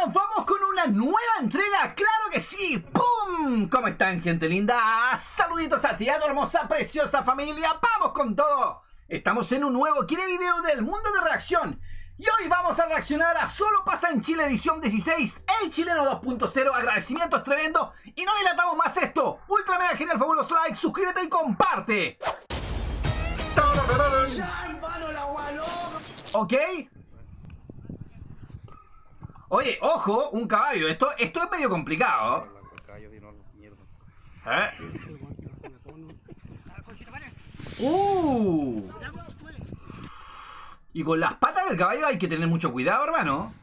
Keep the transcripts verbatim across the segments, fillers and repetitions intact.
nos vamos con una nueva entrega, claro que sí. ¡Pum! ¿Cómo están, gente linda? Saluditos a ti, a tu hermosa, preciosa familia. ¡Vamos con todo! Estamos en un nuevo Quiere Video del mundo de reacción. Y hoy vamos a reaccionar a Solo Pasa en Chile edición dieciséis, el chileno dos punto cero. Agradecimientos tremendo. Y no dilatamos más esto. Ultra mega genial, fabuloso like, suscríbete y comparte. Ok. Oye, ojo, un caballo. Esto, esto es medio complicado. ¿Eh? Uh. Y con las patas del caballo hay que tener mucho cuidado, hermano.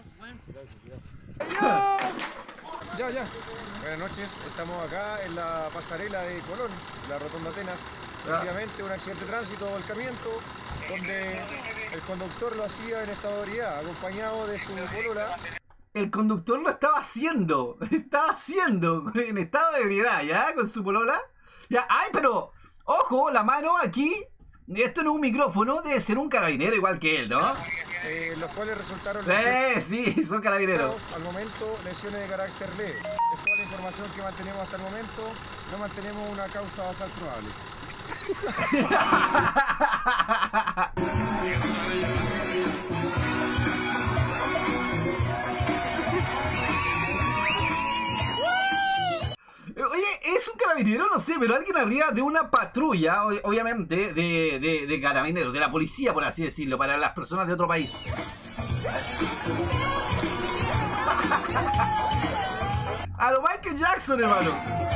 Ya, ya. Buenas noches, estamos acá en la pasarela de Colón, la Rotonda Atenas. Efectivamente, un accidente de tránsito, volcamiento, donde el conductor lo hacía en estado de ebriedad, acompañado de su polola. El conductor lo estaba haciendo, estaba haciendo en estado de ebriedad, ¿ya? Con su polola. Ya, ay, pero, ojo, la mano aquí, esto no es un micrófono, debe ser un carabinero igual que él, ¿no? Eh, los cuales resultaron... Eh, sí, son carabineros. Al momento, lesiones de carácter leve. Es toda la información que mantenemos hasta el momento. No mantenemos una causa basal probable. Oye, es un carabinero, no sé, pero alguien arriba de una patrulla, obviamente, de, de, de carabineros, de la policía, por así decirlo, para las personas de otro país. A lo Michael Jackson, hermano.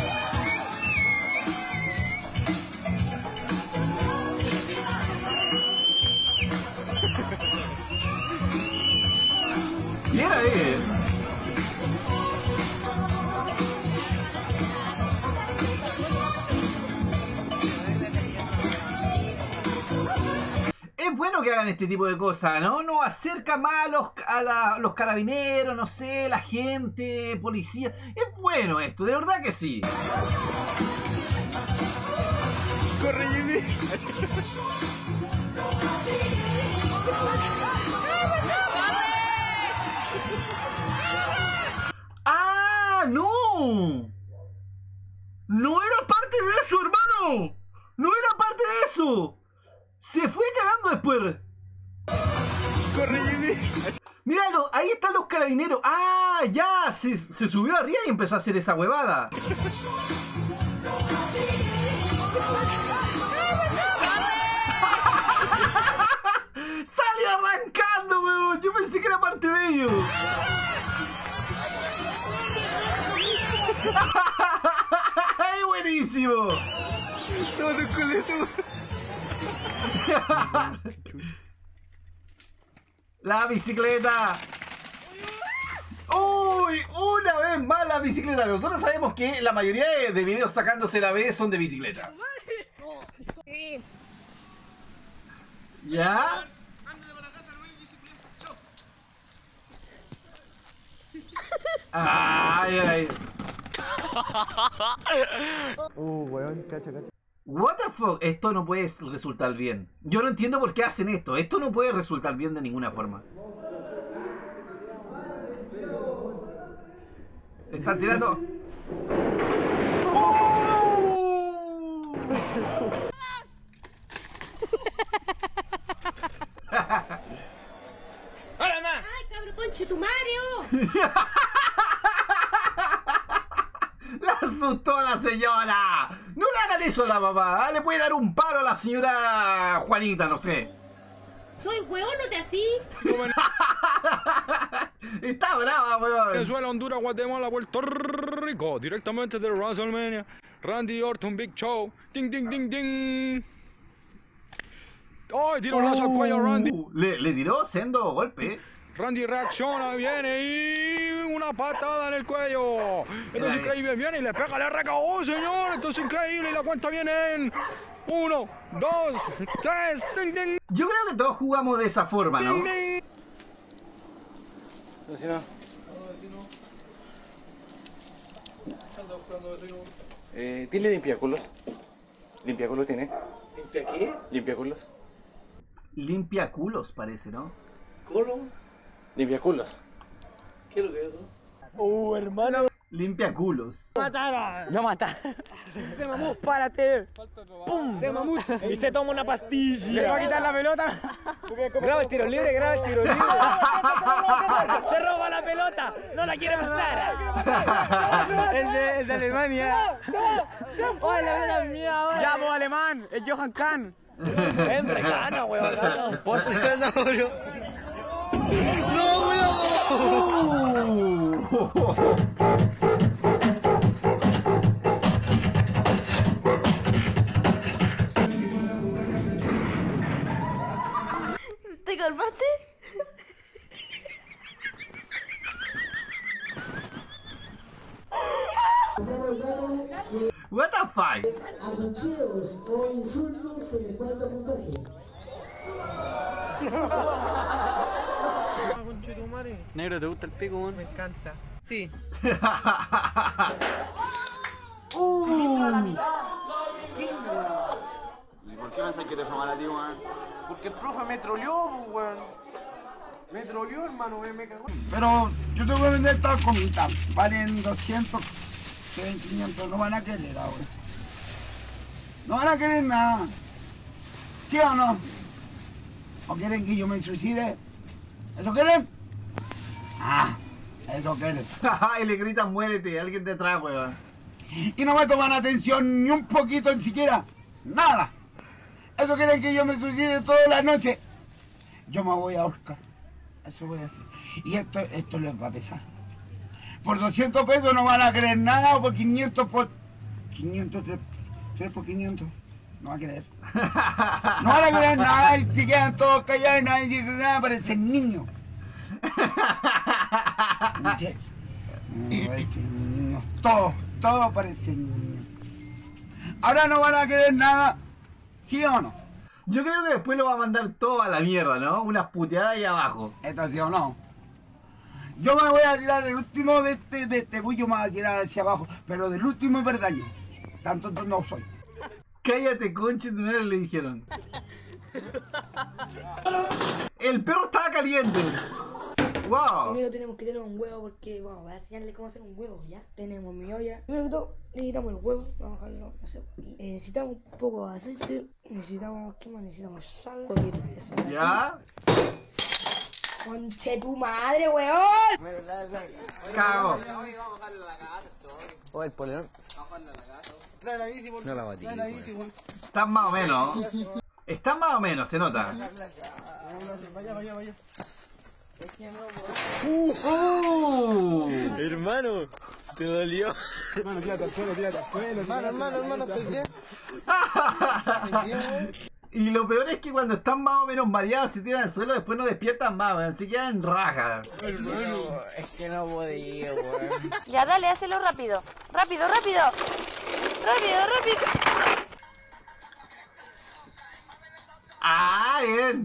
Y era él. Es bueno que hagan este tipo de cosas, ¿no? Nos acerca más a los, a la, los carabineros, no sé, la gente, policía. Es bueno esto, de verdad que sí. ¡Corre, Jimmy! ¡Ah, no! No era parte de eso, hermano. No era parte de eso. Se fue cagando después. ¡Corre, Jimmy! Míralo, ahí están los carabineros. ¡Ah, ya! Se, se subió arriba y empezó a hacer esa huevada. ¡Sale arrancando, weón! Yo pensé que era parte de ellos. ¡Ay, buenísimo! ¡No, te coleto! La bicicleta. Uy, una vez más la bicicleta. Nosotros sabemos que la mayoría de, de videos sacándose la B son de bicicleta. ¿Ya? Ay, ay. Uh, weón, cacha, cacha. What the fuck, esto no puede resultar bien. Yo no entiendo por qué hacen esto. Esto no puede resultar bien de ninguna forma. Están tirando. ¡Oh! ¡Hola, ma! ¡Ay, cabrón, conche tu Mario! ¡La asustó a la señora! ¡No le hagan eso a la mamá! ¿eh? Le puede dar un paro a la señora Juanita, no sé. Soy hueón, no te así. Está brava, weón. Venezuela, Honduras, Guatemala, Puerto Rico. Directamente de WrestleMania. Randy Orton, Big Show. Ding, ding, ding, ding. ¡Ay, tiro un lazo al cuello a Randy! Le, le tiró sendo golpe. Randy reacciona, viene y una patada en el cuello. Esto es increíble, viene y le pega, le recabó, señor. Esto es increíble y la cuenta viene en uno, dos, tres. Ding, ding. Yo creo que todos jugamos de esa forma, ¿no? Ding, ding. No, si no. Eh, ¿Tiene limpiaculos? ¿Limpiaculos tiene? ¿Limpia qué? ¿Limpiaculos? Limpia culos, parece, ¿no? ¿Colo? ¿Limpiaculos? ¿Qué es lo que es eso? Uh, hermano. Limpia culos. Mataron. No mata. Se mamut, párate. Pum. Se mamut. Y se toma una pastilla. Le va a quitar la pelota. Graba el tiro libre, graba el tiro libre. Se roba la pelota. No la quiere pasar. El de, el de Alemania. ¡Oh, la pelota es mía! Ya, vos alemán. Es Johan Kahn. Es mexicano, weón. No, weón. ¿Te calmaste? What the fuck? Archiveos o insultos se les falta puntaje. Negro, ¿te gusta el pico, weón? Me encanta. Sí. uh. ¿Y por qué pensás que te fue mal a ti, weón? Porque el profe me troleó, pues, weón. Me troleó, hermano, me, me cagó. Pero yo te voy a vender estas comitas. Valen doscientos, quinientos, no van a querer ahora. No van a querer nada. ¿Sí o no? ¿O quieren que yo me suicide? ¿Eso quieren? Ah, eso quieren. Y le gritan muérete, alguien detrás, weón. Y no me toman atención ni un poquito, ni siquiera. Nada. Eso quieren que yo me suicide toda la noche. Yo me voy a ahorcar. Eso voy a hacer. Y esto, esto les va a pesar. Por doscientos pesos no van a querer nada, o por quinientos por... quinientos, tres por quinientos. No va a querer. No van a querer nada y se quedan todos callados y nadie dice nada, parecen niños. Sí. No, parecen niños. Todos, todos parecen niños. Ahora no van a querer nada, ¿sí o no? Yo creo que después lo va a mandar todo a la mierda, ¿no? Unas puteadas ahí abajo. ¿Esto sí o no? Yo me voy a tirar el último de este, de este bullo, me voy a tirar hacia abajo, pero del último es verdad yo. Tanto no soy. Cállate, conche, tu madre, le dijeron. El perro estaba caliente. Wow. Primero tenemos que tener un huevo porque, bueno, voy a enseñarle cómo hacer un huevo, ¿ya? Tenemos mi olla. Primero que todo, necesitamos el huevo. Vamos a dejarlo, no sé, por aquí. Eh, necesitamos un poco de aceite. Necesitamos, ¿qué más? Necesitamos sal. Un poquito de sal. ¿Ya? ¡Conche tu madre, weón! Cago. O el polerón. No la batí. Están más o menos. Están más o menos, se nota. Vaya, vaya, vaya. Uh, uh. Hermano, te dolió. Hermano, tírate al suelo, tírate al suelo. Hermano, hermano, hermano, estoy bien. Y lo peor es que cuando están más o menos mareados se tiran al suelo, después no despiertan más, weón. Se quedan en raja. Hermano, es que no podía, weón. Ya, dale, hazlo rápido. Rápido, rápido. Rápido, rápido. Ah, bien.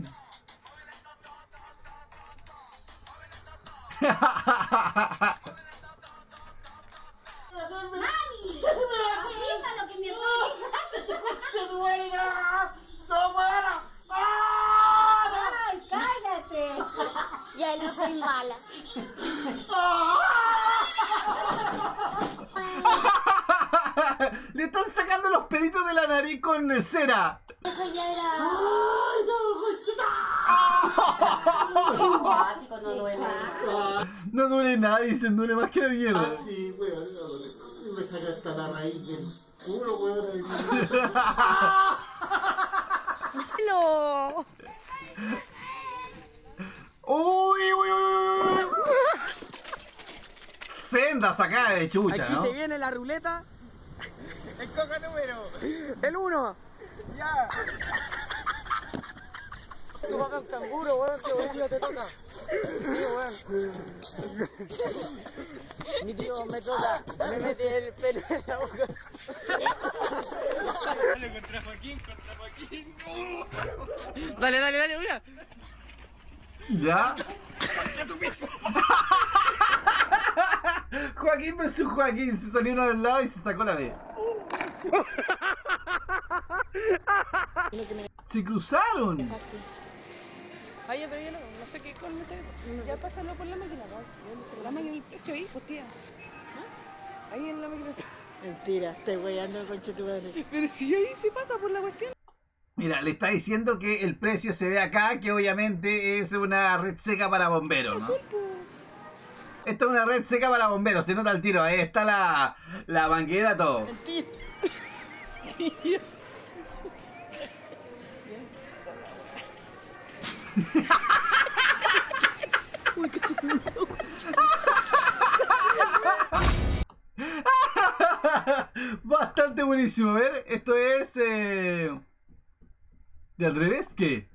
¡Mami! ¡Deja lo que me ¡Se duele! ¡No muera! ¡Ay, cállate! Ya no soy mala. Le están sacando los pelitos de la nariz con cera. Eso ya era. No duele. No duele nada, dicen, duele más que la mierda. Sí, weón, no, me saca hasta la raíz del culo, weón. ¡No! Uy, uy, uy, uy. Senda sacada de chucha, Aquí ¿no? se viene la ruleta. Escoja número. El uno. Ya. Tú vas a un canguro, weón, que hoy día te toca. Sí, weón. Mi tío me toca. Me mete el pelo en la boca. Dale contra Joaquín, contra Joaquín. No. Dale, dale, dale, mira. ¿Ya? Joaquín versus Joaquín, se salió uno del lado y se sacó la B. Se cruzaron. Oye, pero yo no, no sé qué con meter. Ya pásalo por la máquina, ¿no? La máquina del precio ahí, pues tía. ¿Ah? Ahí en la máquina del precio. Mentira, estoy weyando el conche tu madre. Pero si ahí se pasa por la cuestión. Mira, le está diciendo que el precio se ve acá, que obviamente es una red seca para bomberos, ¿no? Esta es una red seca para bomberos, se nota el tiro, ahí está la, la manguera, todo. Mentira. Bastante buenísimo, a ver, esto es... Eh... ¿De al revés? ¿Qué?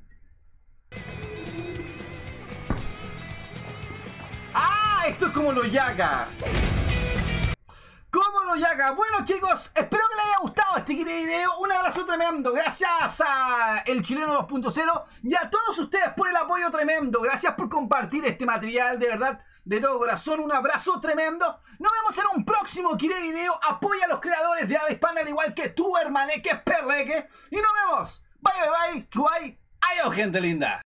¡Ah! Esto es como lo Yaga. ¿Cómo lo Yaga? Bueno, chicos, espero que les haya gustado este video. Un abrazo tremendo. Gracias a El Chileno dos punto cero y a todos ustedes por el apoyo tremendo. Gracias por compartir este material, de verdad, de todo corazón. Un abrazo tremendo. Nos vemos en un próximo Kire Video. Apoya a los creadores de habla hispana, al igual que tú, hermane, que es perreque. Y nos vemos. Bye, bye, bye. Chuay. Adiós, gente linda.